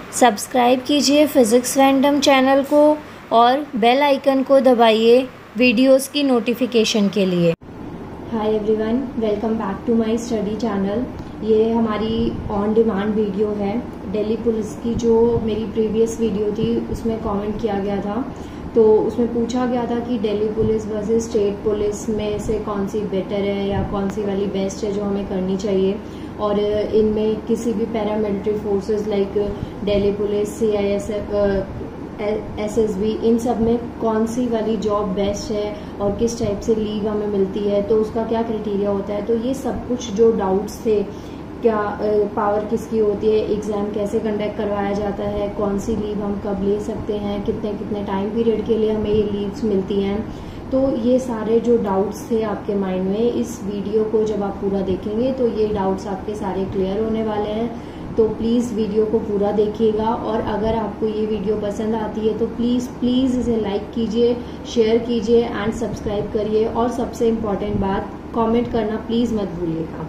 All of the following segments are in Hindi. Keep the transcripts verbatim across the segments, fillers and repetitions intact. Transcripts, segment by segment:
सब्सक्राइब कीजिए फिज़िक्स रैंडम चैनल को और बेल आइकन को दबाइए वीडियोस की नोटिफिकेशन के लिए। Hi everyone, welcome back to my study channel. ये हमारी ऑन डिमांड वीडियो है। दिल्ली पुलिस की जो मेरी प्रीवियस वीडियो थी उसमें कमेंट किया गया था, तो उसमें पूछा गया था कि Delhi police versus state police में से कौन सी बेटर है या कौन सी वाली बेस्ट है जो हमें करनी चाहिए, और इनमें किसी भी paramilitary forces like Delhi police, C I S F, S S B, इन सब में कौन सी वाली जॉब बेस्ट है और किस टाइप से लीव हमें मिलती है, तो उसका क्या क्राइटेरिया होता है। तो ये सब कुछ जो डाउट्स थे, क्या पावर किसकी होती है, एग्ज़ाम कैसे कंडक्ट करवाया जाता है, कौन सी लीव हम कब ले सकते हैं, कितने कितने टाइम पीरियड के लिए हमें ये लीव्स मिलती हैं, तो ये सारे जो डाउट्स थे आपके माइंड में, इस वीडियो को जब आप पूरा देखेंगे तो ये डाउट्स आपके सारे क्लियर होने वाले हैं। तो प्लीज़ वीडियो को पूरा देखिएगा, और अगर आपको ये वीडियो पसंद आती है तो प्लीज़ प्लीज़ इसे लाइक कीजिए, शेयर कीजिए एंड सब्सक्राइब करिए, और सबसे इम्पॉर्टेंट बात, कमेंट करना प्लीज़ मत भूलिएगा।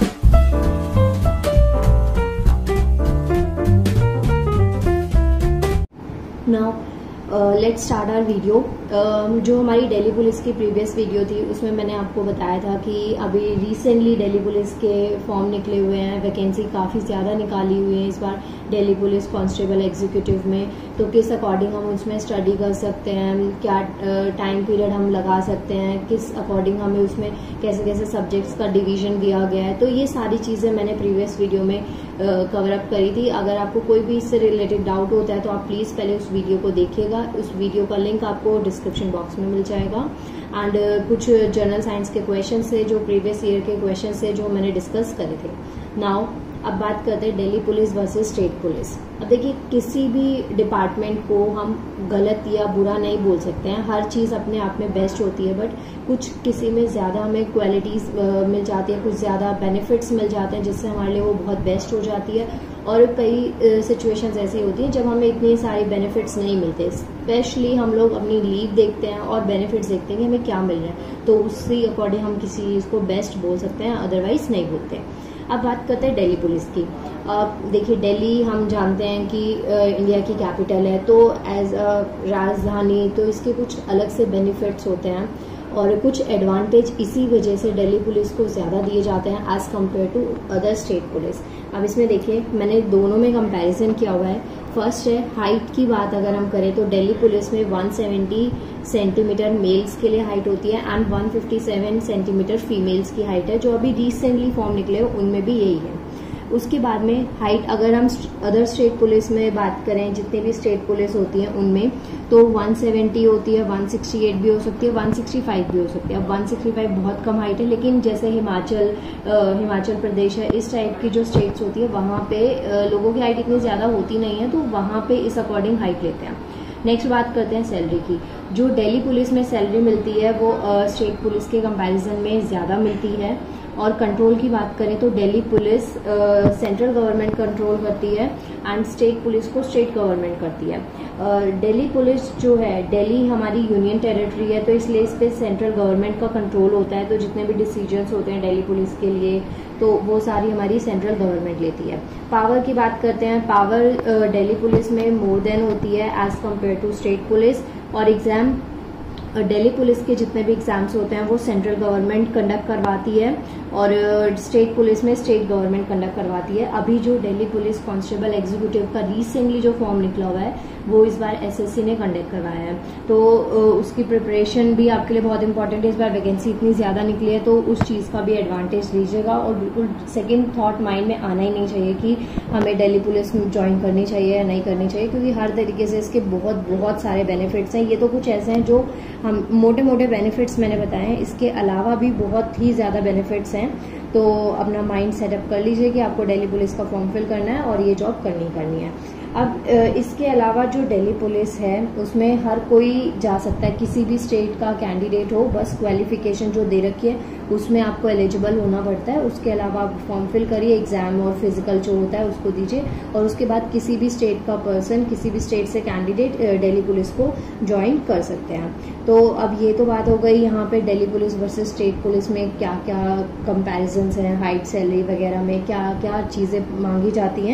Now let's start our video. जो हमारी दिल्ली पुलिस की प्रीवियस वीडियो थी उसमें मैंने आपको बताया था कि अभी रिसेंटली दिल्ली पुलिस के फॉर्म निकले हुए हैं, वैकेंसी काफ़ी ज़्यादा निकाली हुई है इस बार दिल्ली पुलिस कांस्टेबल एग्जीक्यूटिव में। तो किस अकॉर्डिंग हम उसमें स्टडी कर सकते हैं, क्या टाइम पीरियड हम लगा सकते हैं, किस अकॉर्डिंग हमें उसमें कैसे कैसे सब्जेक्ट्स का डिवीजन दिया गया है, तो ये सारी चीज़ें मैंने प्रीवियस वीडियो में कवर अप करी थी। अगर आपको कोई भी इससे रिलेटेड डाउट होता है तो आप प्लीज़ पहले उस वीडियो को देखिएगा। उस वीडियो का लिंक आपको डिस्क्रिप्शन बॉक्स में मिल जाएगा। एंड uh, कुछ जनरल साइंस के क्वेश्चन से, जो प्रीवियस ईयर के क्वेश्चन से जो मैंने डिस्कस करे थे। नाउ अब बात करते हैं Delhi police versus state police. अब देखिए, किसी भी डिपार्टमेंट को हम गलत या बुरा नहीं बोल सकते हैं, हर चीज़ अपने आप में बेस्ट होती है, बट कुछ किसी में ज़्यादा हमें क्वालिटीज़ मिल जाती है, कुछ ज़्यादा बेनिफिट्स मिल जाते हैं जिससे हमारे लिए वो बहुत बेस्ट हो जाती है, और कई सिचुएशंस ऐसी होती हैं जब हमें इतनी सारी बेनिफिट्स नहीं मिलते। स्पेशली हम लोग अपनी लीव देखते हैं और बेनिफिट्स देखते हैं कि हमें क्या मिल रहा है, तो उसी अकॉर्डिंग हम किसी चीज़ को बेस्ट बोल सकते हैं, अदरवाइज नहीं बोलते। अब बात करते हैं दिल्ली पुलिस की। अब देखिए, दिल्ली हम जानते हैं कि इंडिया की कैपिटल है, तो एज अ राजधानी तो इसके कुछ अलग से बेनिफिट्स होते हैं और कुछ एडवांटेज इसी वजह से दिल्ली पुलिस को ज़्यादा दिए जाते हैं as compare to other state police. अब इसमें देखिए, मैंने दोनों में कंपैरिजन किया हुआ है। फर्स्ट है हाइट की बात अगर हम करें तो दिल्ली पुलिस में एक सौ सत्तर सेंटीमीटर मेल्स के लिए हाइट होती है एंड एक सौ सत्तावन सेंटीमीटर फीमेल्स की हाइट है। जो अभी रिसेंटली फॉर्म निकले उनमें भी यही है। उसके बाद में हाइट अगर हम अदर स्टेट पुलिस में बात करें, जितने भी स्टेट पुलिस होती हैं उनमें, तो एक सौ सत्तर होती है, एक सौ अड़सठ भी हो सकती है, एक सौ पैंसठ भी हो सकती है। अब एक सौ पैंसठ बहुत कम हाइट है, लेकिन जैसे हिमाचल हिमाचल प्रदेश है, इस टाइप की जो स्टेट्स होती है वहाँ पे आ, लोगों की हाइट इतनी ज़्यादा होती नहीं है, तो वहाँ पे इस अकॉर्डिंग हाइट लेते हैं। नेक्स्ट बात करते हैं सैलरी की। जो दिल्ली पुलिस में सैलरी मिलती है वो स्टेट पुलिस के कंपैरिजन में ज़्यादा मिलती है। और कंट्रोल की बात करें तो Delhi police central government control करती है एंड स्टेट पुलिस को स्टेट गवर्नमेंट करती है। दिल्ली पुलिस जो है, दिल्ली हमारी यूनियन टेरिटरी है, तो इसलिए इस पर सेंट्रल गवर्नमेंट का कंट्रोल होता है, तो जितने भी डिसीजंस होते हैं दिल्ली पुलिस के लिए तो वो सारी हमारी सेंट्रल गवर्नमेंट लेती है। पावर की बात करते हैं, पावर दिल्ली पुलिस में मोर देन होती है as compare to state police. और एग्जाम दिल्ली पुलिस के जितने भी एग्जाम्स होते हैं वो सेंट्रल गवर्नमेंट कंडक्ट करवाती है और स्टेट पुलिस में स्टेट गवर्नमेंट कंडक्ट करवाती है। अभी जो दिल्ली पुलिस कांस्टेबल एग्जीक्यूटिव का रिसेंटली जो फॉर्म निकला हुआ है वो इस बार एसएससी ने कंडक्ट करवाया है, तो उसकी प्रिपरेशन भी आपके लिए बहुत इंपॉर्टेंट है। इस बार वैकेंसी इतनी ज़्यादा निकली है तो उस चीज़ का भी एडवांटेज लीजिएगा, और बिल्कुल सेकेंड थॉट माइंड में आना ही नहीं चाहिए कि हमें दिल्ली पुलिस में ज्वाइन करनी चाहिए या नहीं करनी चाहिए, क्योंकि हर तरीके से इसके बहुत बहुत सारे बेनिफिट्स हैं। ये तो कुछ ऐसे हैं जो हम मोटे मोटे बेनिफिट्स मैंने बताए हैं, इसके अलावा भी बहुत ही ज़्यादा बेनिफिट्स हैं। तो अपना माइंड सेटअप कर लीजिए कि आपको दिल्ली पुलिस का फॉर्म फिल करना है और ये जॉब करनी करनी है। अब इसके अलावा जो दिल्ली पुलिस है उसमें हर कोई जा सकता है, किसी भी स्टेट का कैंडिडेट हो, बस क्वालिफिकेशन जो दे रखी है उसमें आपको एलिजिबल होना पड़ता है। उसके अलावा आप फॉर्म फिल करिए, एग्जाम और फिजिकल जो होता है उसको दीजिए, और उसके बाद किसी भी स्टेट का पर्सन, किसी भी स्टेट से कैंडिडेट दिल्ली पुलिस को ज्वाइन कर सकते हैं। तो अब ये तो बात हो गई यहाँ पे Delhi police versus state police में क्या क्या कंपैरिजन्स हैं, हाइट, सैलरी वगैरह में क्या क्या चीज़ें मांगी जाती हैं।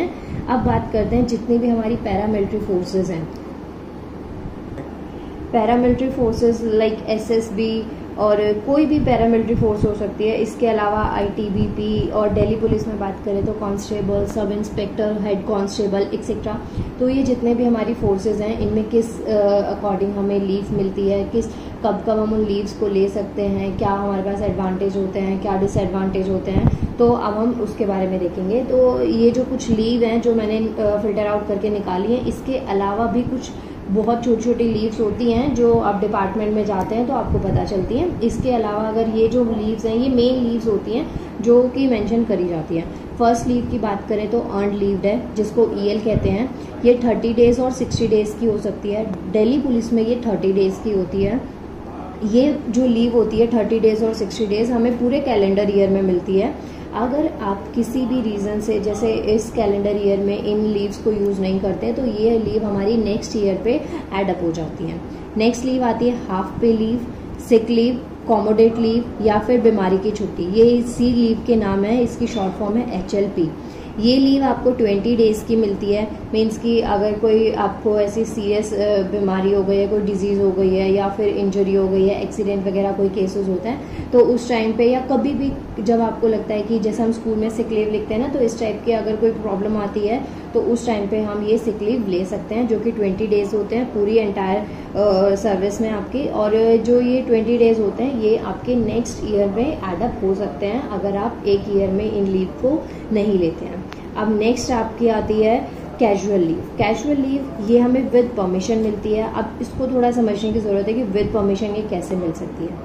अब बात करते हैं जितनी भी हमारी पैरामिलिट्री फोर्सेस हैं, पैरामिलिट्री फोर्सेस लाइक एसएसबी और कोई भी पैरामिलिट्री फोर्स हो सकती है। इसके अलावा आईटीबीपी और दिल्ली पुलिस में बात करें तो constable, sub inspector, head constable etcetera. तो ये जितने भी हमारी फोर्सेस हैं इनमें किस अकॉर्डिंग हमें लीव मिलती है, किस कब कब हम उन लीव्स को ले सकते हैं, क्या हमारे पास एडवांटेज होते हैं, क्या डिसएडवांटेज होते हैं, तो अब हम उसके बारे में देखेंगे। तो ये जो कुछ लीव हैं जो मैंने फिल्टर आउट करके निकाली हैं, इसके अलावा भी कुछ बहुत छोटी छोटी लीव्स होती हैं जो आप डिपार्टमेंट में जाते हैं तो आपको पता चलती हैं। इसके अलावा अगर ये जो लीव्स हैं ये मेन लीव्स होती हैं जो कि मेंशन करी जाती हैं। फर्स्ट लीव की बात करें तो अर्नड लीव है जिसको ईएल कहते हैं। ये थर्टी डेज और सिक्सटी डेज की हो सकती है। दिल्ली पुलिस में ये थर्टी डेज की होती है। ये जो लीव होती है थर्टी डेज और सिक्सटी डेज हमें पूरे कैलेंडर ईयर में मिलती है। अगर आप किसी भी रीज़न से जैसे इस कैलेंडर ईयर में इन लीव्स को यूज़ नहीं करते तो ये लीव हमारी नेक्स्ट ईयर पे एड अप हो जाती है। नेक्स्ट लीव आती है half pay leave, sick leave, commuted leave या फिर बीमारी की छुट्टी। ये सी लीव के नाम है, इसकी शॉर्ट फॉर्म है एच एल पी। ये लीव आपको ट्वेंटी डेज की मिलती है। मीन्स कि अगर कोई आपको ऐसी सीरियस बीमारी हो गई है, कोई डिजीज़ हो गई है या फिर इंजरी हो गई है, एक्सीडेंट वगैरह कोई केसेस होते हैं तो उस टाइम पे या कभी भी जब आपको लगता है कि जैसे हम स्कूल में सिक लीव लिखते हैं ना, तो इस टाइप की अगर कोई प्रॉब्लम आती है तो उस टाइम पे हम ये सिक लीव ले सकते हैं जो कि ट्वेंटी डेज होते हैं पूरी एंटायर सर्विस में आपकी। और जो ये ट्वेंटी डेज होते हैं ये आपके नेक्स्ट ईयर में एडअप हो सकते हैं अगर आप एक ईयर में इन लीव को नहीं लेते हैं। अब नेक्स्ट आपकी आती है कैजुअल लीव। कैजुअल लीव ये हमें विद परमिशन मिलती है। अब इसको थोड़ा समझने की ज़रूरत है कि विद परमिशन ये कैसे मिल सकती है।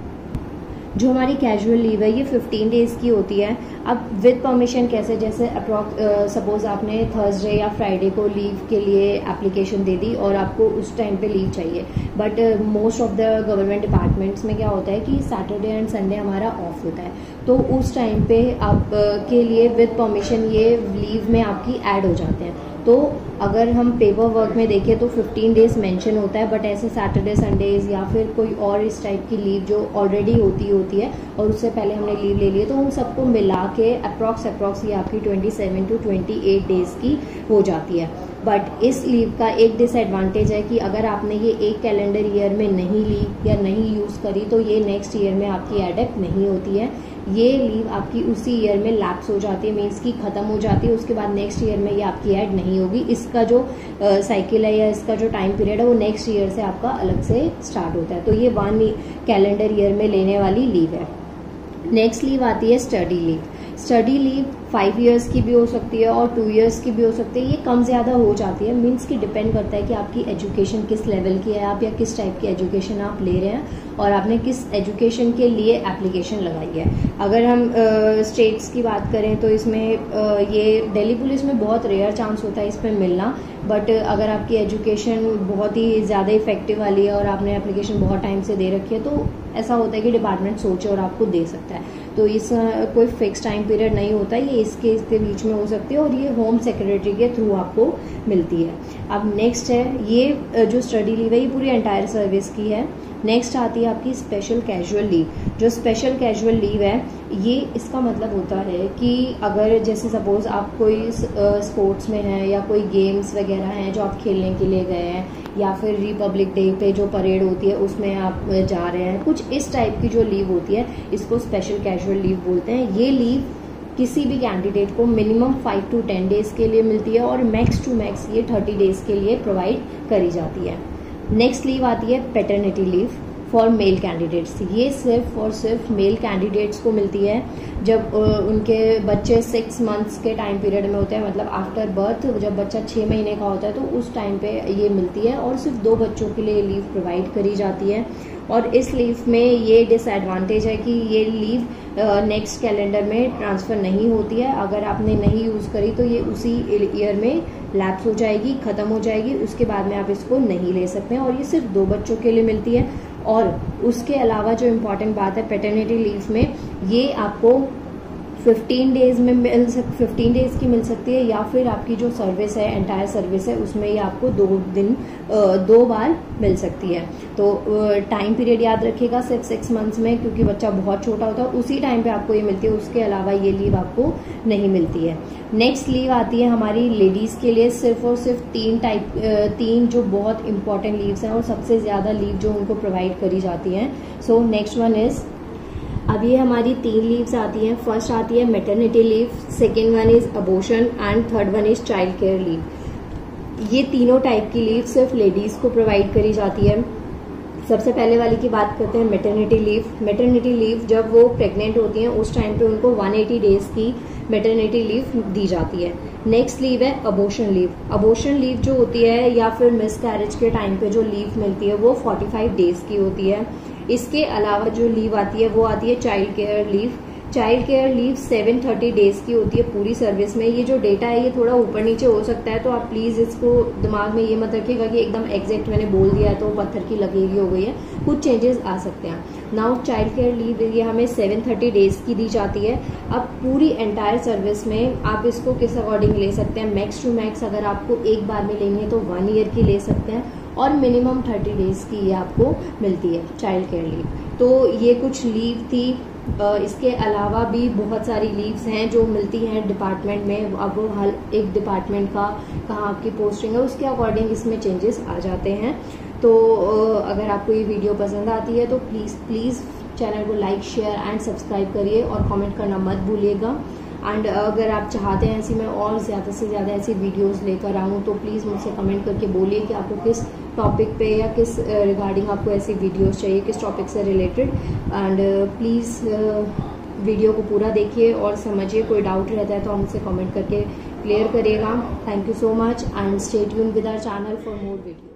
जो हमारी कैजुअल लीव है ये फिफ्टीन डेज की होती है। अब विद परमिशन कैसे, जैसे अप्रॉक्स सपोज आपने थर्सडे या फ्राइडे को लीव के लिए एप्लीकेशन दे दी और आपको उस टाइम पे लीव चाहिए, but most of the government departments में क्या होता है कि सैटरडे एंड संडे हमारा ऑफ होता है, तो उस टाइम पे आप uh, के लिए विद परमिशन ये लीव में आपकी ऐड हो जाते हैं। तो अगर हम पेपर वर्क में देखें तो फिफ्टीन डेज मेंशन होता है, बट ऐसे सैटरडे संडेज या फिर कोई और इस टाइप की लीव जो ऑलरेडी होती होती है और उससे पहले हमने लीव ले ली है तो उन सबको मिला के अप्रॉक्स अप्रॉक्स ये आपकी twenty seven to twenty eight days की हो जाती है। बट इस लीव का एक डिसएडवांटेज है कि अगर आपने ये एक कैलेंडर ईयर में नहीं ली या नहीं यूज़ करी तो ये नेक्स्ट ईयर में आपकी एडअप नहीं होती है। ये लीव आपकी उसी ईयर में लैप्स हो जाती है, मीन्स की ख़त्म हो जाती है, उसके बाद नेक्स्ट ईयर में ये आपकी ऐड नहीं होगी। इसका जो साइकिल है या इसका जो टाइम पीरियड है वो नेक्स्ट ईयर से आपका अलग से स्टार्ट होता है। तो ये वन कैलेंडर ईयर में लेने वाली लीव है। नेक्स्ट लीव आती है study leave. Study leave five years की भी हो सकती है और टू इयर्स की भी हो सकती है। ये कम ज़्यादा हो जाती है, मीन्स कि डिपेंड करता है कि आपकी एजुकेशन किस लेवल की है आप या किस टाइप की एजुकेशन आप ले रहे हैं और आपने किस एजुकेशन के लिए एप्लीकेशन लगाई है। अगर हम स्टेट्स uh, की बात करें तो इसमें uh, ये दिल्ली पुलिस में बहुत रेयर चांस होता है इस पर मिलना, बट अगर आपकी एजुकेशन बहुत ही ज़्यादा इफेक्टिव वाली है और आपने एप्लीकेशन बहुत टाइम से दे रखी है तो ऐसा होता है कि डिपार्टमेंट सोचे और आपको दे सकता है। तो इस कोई फिक्स टाइम पीरियड नहीं होता, ये इसके इसके बीच में हो सकती है और ये होम सेक्रेटरी के थ्रू आपको मिलती है। अब नेक्स्ट है ये जो स्टडी लीव है ये पूरी एंटायर सर्विस की है। नेक्स्ट आती है आपकी स्पेशल कैजुअल लीव। जो स्पेशल कैजुअल लीव है ये इसका मतलब होता है कि अगर जैसे सपोज आप कोई स्पोर्ट्स में हैं या कोई गेम्स वगैरह हैं जो आप खेलने के लिए गए हैं या फिर रिपब्लिक डे पे जो परेड होती है उसमें आप जा रहे हैं, कुछ इस टाइप की जो लीव होती है इसको स्पेशल कैजुअल लीव बोलते हैं। ये लीव किसी भी कैंडिडेट को minimum five to ten days के लिए मिलती है और मैक्स टू मैक्स ये थर्टी डेज के लिए प्रोवाइड करी जाती है। नेक्स्ट लीव आती है paternity leave for male candidates. ये सिर्फ और सिर्फ मेल कैंडिडेट्स को मिलती है जब उनके बच्चे सिक्स मंथ्स के टाइम पीरियड में होते हैं, मतलब आफ्टर बर्थ जब बच्चा छः महीने का होता है तो उस टाइम पे ये मिलती है और सिर्फ दो बच्चों के लिए लीव प्रोवाइड करी जाती है। और इस लीव में ये डिसएडवांटेज है कि ये लीव नेक्स्ट कैलेंडर में ट्रांसफ़र नहीं होती है। अगर आपने नहीं यूज़ करी तो ये उसी ईयर में लैप्स हो जाएगी, ख़त्म हो जाएगी, उसके बाद में आप इसको नहीं ले सकते हैं और ये सिर्फ दो बच्चों के लिए मिलती है। और उसके अलावा जो इम्पॉर्टेंट बात है पैटर्निटी लीव में, ये आपको फिफ्टीन डेज में मिल सक फिफ्टीन डेज की मिल सकती है, या फिर आपकी जो सर्विस है, एंटायर सर्विस है, उसमें ये आपको दो दिन दो बार मिल सकती है। तो टाइम पीरियड याद रखिएगा, सिर्फ सिक्स मंथ्स में, क्योंकि बच्चा बहुत छोटा होता है उसी टाइम पे आपको ये मिलती है, उसके अलावा ये लीव आपको नहीं मिलती है। नेक्स्ट लीव आती है हमारी लेडीज के लिए, सिर्फ और सिर्फ तीन टाइप तीन जो बहुत इंपॉर्टेंट लीव्स हैं और सबसे ज्यादा लीव जो उनको प्रोवाइड करी जाती हैं। सो नेक्स्ट वन इज, अब ये हमारी तीन लीव्स आती हैं। फर्स्ट आती है maternity leave, second one is abortion and third one is child care leave. ये तीनों टाइप की लीव सिर्फ लेडीज को प्रोवाइड करी जाती है। सबसे पहले वाली की बात करते हैं मैटरनिटी लीव। मैटरनिटी लीव जब वो प्रेग्नेंट होती हैं उस टाइम पे उनको वन एटी डेज की मैटरनिटी लीव दी जाती है। नेक्स्ट लीव है अबॉर्शन लीव। अबॉर्शन लीव जो होती है या फिर मिसकैरेज के टाइम पे जो लीव मिलती है वो फोर्टी फाइव डेज की होती है। इसके अलावा जो लीव आती है वो आती है child care leave. Child care leave seven thirty days की होती है पूरी सर्विस में। ये जो डेटा है ये थोड़ा ऊपर नीचे हो सकता है, तो आप प्लीज इसको दिमाग में ये मत रखिएगा कि एकदम एग्जैक्ट मैंने बोल दिया है तो पत्थर की लकीर हो गई है, कुछ चेंजेस आ सकते हैं। नाउ चाइल्ड केयर लीव ये हमें सेवन थर्टी डेज की दी जाती है। अब पूरी एंटायर सर्विस में आप इसको किस अकॉर्डिंग ले सकते हैं, मैक्स टू मैक्स अगर आपको एक बार में लेनी है तो वन ईयर की ले सकते हैं, और मिनिमम थर्टी डेज की ये आपको मिलती है चाइल्ड केयर लीव। तो ये कुछ लीव थी। इसके अलावा भी बहुत सारी लीव्स हैं जो मिलती हैं डिपार्टमेंट में। अब हर एक डिपार्टमेंट का कहाँ आपकी पोस्टिंग है उसके अकॉर्डिंग इसमें चेंजेस आ जाते हैं। तो अगर आपको ये वीडियो पसंद आती है तो प्लीज़ प्लीज़ चैनल को लाइक, शेयर एंड सब्सक्राइब करिए और कमेंट करना मत भूलिएगा। एंड अगर आप चाहते हैं ऐसी मैं और ज़्यादा से ज़्यादा ऐसी वीडियोस लेकर आऊँ तो प्लीज़ मुझसे कमेंट करके बोलिए कि आपको किस टॉपिक पे या किस रिगार्डिंग आपको ऐसी वीडियोस चाहिए, किस टॉपिक से रिलेटेड। एंड प्लीज़ वीडियो को पूरा देखिए और समझिए। कोई डाउट रहता है तो मुझसे कमेंट करके क्लियर करिएगा। Thank you so much and stay tuned with our channel for more video.